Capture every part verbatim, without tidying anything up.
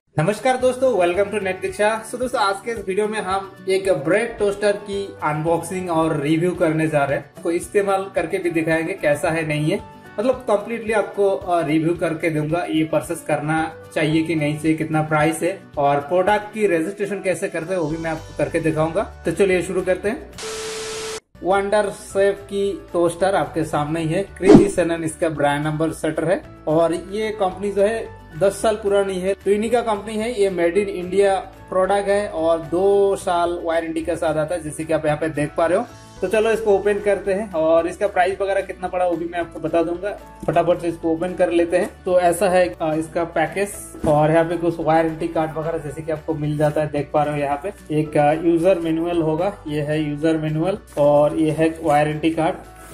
नमस्कार दोस्तों, welcome to Net Diksha. So दोस्तों, आज के इस वीडियो में हम एक ब्रेड टोस्टर की अनबॉक्सिंग और रिव्यू करने जा रहे हैं। इसको इस्तेमाल करके भी दिखाएंगे कैसा है नहीं है, मतलब कम्प्लीटली आपको रिव्यू करके दूंगा। ये परचेस करना चाहिए कि नहीं चाहिए, कितना प्राइस है और प्रोडक्ट की रजिस्ट्रेशन कैसे करते हैं वो भी मैं आपको करके दिखाऊंगा। तो चलिए शुरू करते हैं। वंडर शेफ की टोस्टर आपके सामने ही है। कृति सेनन इसका ब्रांड नंबर सेटर है और ये कंपनी जो है दस साल पुरानी है। ट्विनिका कंपनी है, ये मेड इन इंडिया प्रोडक्ट है और दो साल वारंटी के साथ आता है, जैसे कि आप यहाँ पे देख पा रहे हो। तो चलो इसको ओपन करते हैं और इसका प्राइस वगैरह कितना पड़ा वो भी मैं आपको बता दूंगा। फटाफट से इसको ओपन कर लेते हैं। तो ऐसा है इसका पैकेज और यहाँ पे कुछ वारंटी कार्ड वगैरह जैसे कि आपको मिल जाता है, देख पा रहे हो। यहाँ पे एक यूजर मैनुअल होगा, ये है यूजर मैनुअल और ये है वारंटी कार्ड।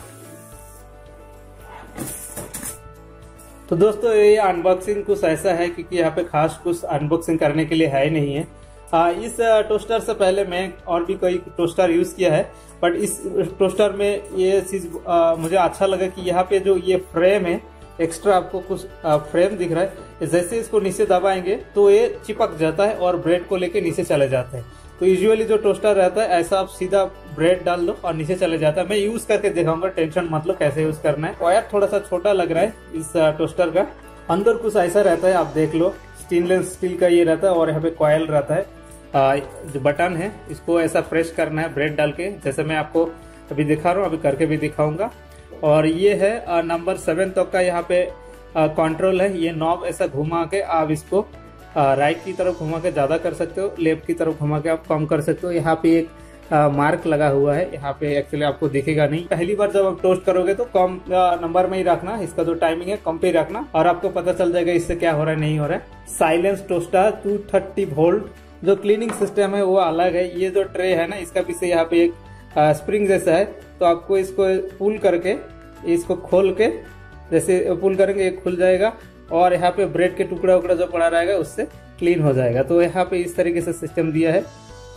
तो दोस्तों, ये अनबॉक्सिंग कुछ ऐसा है क्योंकि यहाँ पे खास कुछ अनबॉक्सिंग करने के लिए है नहीं है। आ, इस टोस्टर से पहले मैं और भी कई टोस्टर यूज किया है, बट इस टोस्टर में ये चीज मुझे अच्छा लगा कि यहाँ पे जो ये फ्रेम है, एक्स्ट्रा आपको कुछ आ, फ्रेम दिख रहा है। जैसे इसको नीचे दबाएंगे तो ये चिपक जाता है और ब्रेड को लेके नीचे चले जाते हैं। तो यूजुअली जो टोस्टर रहता है ऐसा आप सीधा ब्रेड डाल दो और नीचे चले जाता है। मैं यूज करके दिखाऊंगा, टेंशन मतलब कैसे यूज करना है। वायर थोड़ा सा छोटा लग रहा है इस टोस्टर का। अंदर कुछ ऐसा रहता है, आप देख लो, स्टेनलेस स्टील का ये रहता है और यहाँ पे कॉयल रहता है। आ, जो बटन है इसको ऐसा प्रेस करना है ब्रेड डाल के, जैसे मैं आपको अभी दिखा रहा हूँ, अभी करके भी दिखाऊंगा। और ये है नंबर सेवन तक का यहाँ पे कंट्रोल है। ये नॉब ऐसा घुमा के आप इसको राइट की तरफ घुमा के ज्यादा कर सकते हो, लेफ्ट की तरफ घुमा के आप कम कर सकते हो। यहाँ पे एक आ, मार्क लगा हुआ है, यहाँ पे एक्चुअली आपको दिखेगा नहीं। पहली बार जब आप टोस्ट करोगे तो कम नंबर में ही रखना, इसका जो टाइमिंग है कम पे ही रखना और आपको पता चल जाएगा इससे क्या हो रहा है नहीं हो रहा है। Silence toaster two thirty volt. जो क्लीनिंग सिस्टम है वो अलग है। ये जो ट्रे है ना, इसका पीछे यहाँ पे एक आ, स्प्रिंग जैसा है, तो आपको इसको पुल करके इसको खोल के, जैसे पुल करेंगे ये खुल जाएगा और यहाँ पे ब्रेड के टुकड़ा उकड़ा जो पड़ा रहेगा उससे क्लीन हो जाएगा। तो यहाँ पे इस तरीके से सिस्टम दिया है।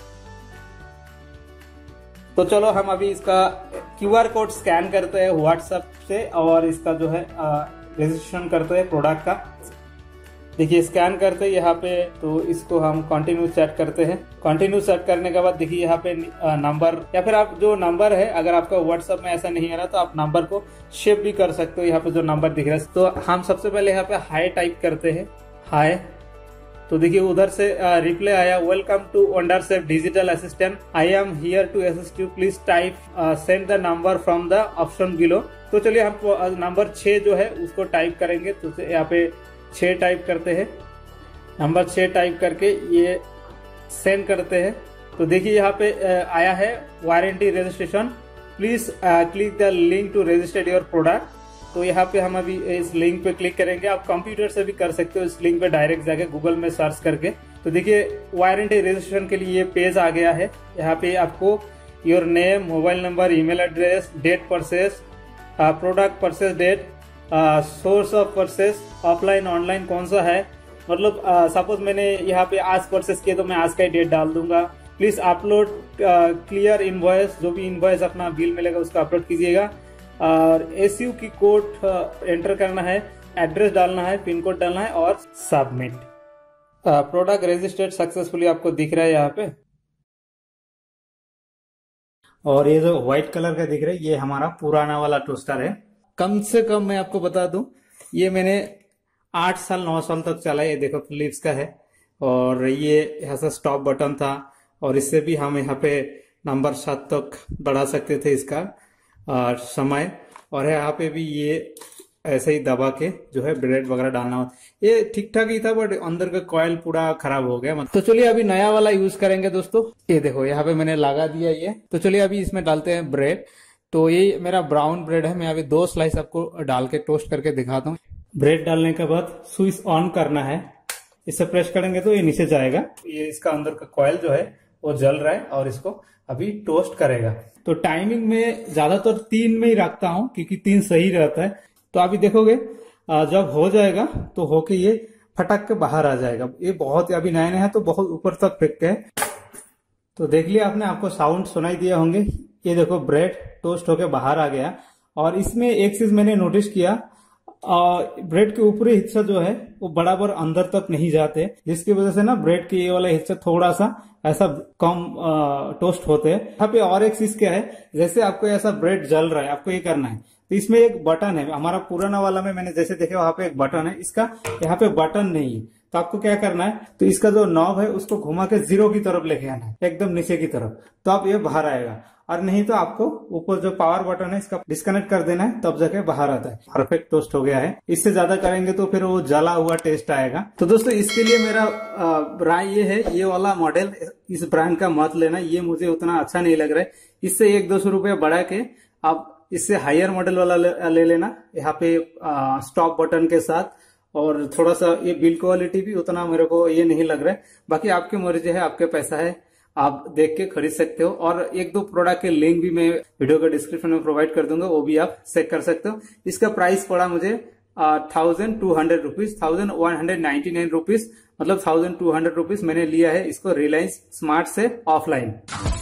तो चलो हम अभी इसका क्यूआर कोड स्कैन करते हैं व्हाट्सएप से और इसका जो है रजिस्ट्रेशन करते हैं प्रोडक्ट का। देखिए स्कैन करते हैं यहाँ पे, तो इसको हम कंटिन्यू सेट करते हैं। कंटिन्यू सेट करने के बाद देखिए यहाँ पे नंबर, या फिर आप जो नंबर है, अगर आपका व्हाट्सएप में ऐसा नहीं आ रहा तो आप नंबर को शेप भी कर सकते हो। यहाँ पे जो नंबर दिख रहा है, तो हम सबसे पहले यहाँ पे हाई टाइप करते हैं, हाई। तो देखिए उधर से रिप्लाई आया, welcome to Wonderchef digital assistant, I am here to assist you, please type send the number from the option below. तो चलिए हम नंबर छह जो है उसको टाइप करेंगे। तो यहाँ पे छह टाइप करते हैं, नंबर छह टाइप करके ये सेंड करते हैं। तो देखिए यहाँ पे आया है warranty registration, please click the link to register your product. तो यहाँ पे हम अभी इस लिंक पे क्लिक करेंगे। आप कंप्यूटर से भी कर सकते हो, इस लिंक पे डायरेक्ट जाके गूगल में सर्च करके। तो देखिए वारंटी रजिस्ट्रेशन के लिए ये पेज आ गया है। यहाँ पे आपको your name, mobile number, email address, date purchase, product purchase date, source of purchase, offline online कौन सा है, मतलब सपोज मैंने यहाँ पे आज परचेस किया तो मैं आज का ही डेट डाल दूंगा। प्लीज अपलोड क्लियर इनवॉइस, जो भी इनवॉइस अपना बिल मिलेगा उसका अपलोड कीजिएगा। और एसयू की कोड एंटर करना है, एड्रेस डालना है, पिन कोड डालना है और सबमिट। प्रोडक्ट रजिस्टर्ड सक्सेसफुली आपको दिख रहा है यहाँ पे। और ये जो व्हाइट कलर का दिख रहा है ये हमारा पुराना वाला टोस्टर है। कम से कम मैं आपको बता दूं, ये मैंने आठ साल नौ साल तक चला। ये देखो फिलिप्स का है और ये यहाँ से स्टॉप बटन था और इससे भी हम यहाँ पे नंबर सात तक बढ़ा सकते थे इसका और समय। और यहाँ पे भी ये ऐसे ही दबा के जो है ब्रेड वगैरह डालना हो। ये ठीक ठाक ही था, बट अंदर का कॉयल पूरा खराब हो गया। तो चलिए अभी नया वाला यूज करेंगे दोस्तों। ये देखो यहाँ पे मैंने लगा दिया ये। तो चलिए अभी इसमें डालते हैं ब्रेड। तो ये मेरा ब्राउन ब्रेड है, मैं अभी दो स्लाइस आपको डाल के टोस्ट करके दिखाता हूँ। ब्रेड डालने के बाद स्विच ऑन करना है, इसे प्रेस करेंगे तो ये नीचे जाएगा। ये इसका अंदर का कॉयल जो है वो जल रहा है और इसको अभी टोस्ट करेगा। तो टाइमिंग में ज्यादातर तीन में ही रखता हूँ क्योंकि तीन सही रहता है। तो अभी देखोगे जब हो जाएगा तो होके ये फटक के बाहर आ जाएगा। ये बहुत अभी नया नया है तो बहुत ऊपर तक फेंकते हैं। तो देख लिया आपने, आपको साउंड सुनाई दिया होंगे। ये देखो ब्रेड टोस्ट होके बाहर आ गया। और इसमें एक चीज मैंने नोटिस किया, ब्रेड के ऊपरी हिस्सा जो है वो बराबर अंदर तक नहीं जाते, जिसकी वजह से ना ब्रेड के ये वाला हिस्सा थोड़ा सा ऐसा कम टोस्ट होते हैं। यहाँ पे और एक चीज क्या है, जैसे आपको ऐसा ब्रेड जल रहा है, आपको ये करना है, तो इसमें एक बटन है। हमारा पुराना वाला में मैंने जैसे देखा वहां पे एक बटन है, इसका यहाँ पे बटन नहीं है। तो आपको क्या करना है, तो इसका जो नॉब है उसको घुमा के जीरो की तरफ लेके आना है, एकदम नीचे की तरफ, तो आप ये बाहर आएगा। और नहीं तो आपको ऊपर जो पावर बटन है इसका डिस्कनेक्ट कर देना है, तब जाके बाहर आता है। परफेक्ट टोस्ट हो गया है। इससे ज्यादा करेंगे तो फिर वो जला हुआ टेस्ट आएगा। तो दोस्तों इसके लिए मेरा राय ये है, ये वाला मॉडल इस ब्रांड का मत लेना, ये मुझे उतना अच्छा नहीं लग रहा है। इससे एक दो सौ रुपये बढ़ा के आप इससे हायर मॉडल वाला ले, ले लेना, यहाँ पे स्टॉप बटन के साथ। और थोड़ा सा ये बिल्ड क्वालिटी भी उतना मेरे को ये नहीं लग रहा है। बाकी आपकी मर्जी है, आपके पैसा है, आप देख के खरीद सकते हो। और एक दो प्रोडक्ट के लिंक भी मैं वीडियो के डिस्क्रिप्शन में प्रोवाइड कर दूंगा, वो भी आप चेक कर सकते हो। इसका प्राइस पड़ा मुझे thousand two hundred rupees, thousand one hundred ninety nine rupees, मतलब थाउजेंड टू हंड्रेड रुपीज मैंने लिया है इसको रिलायंस स्मार्ट से ऑफलाइन।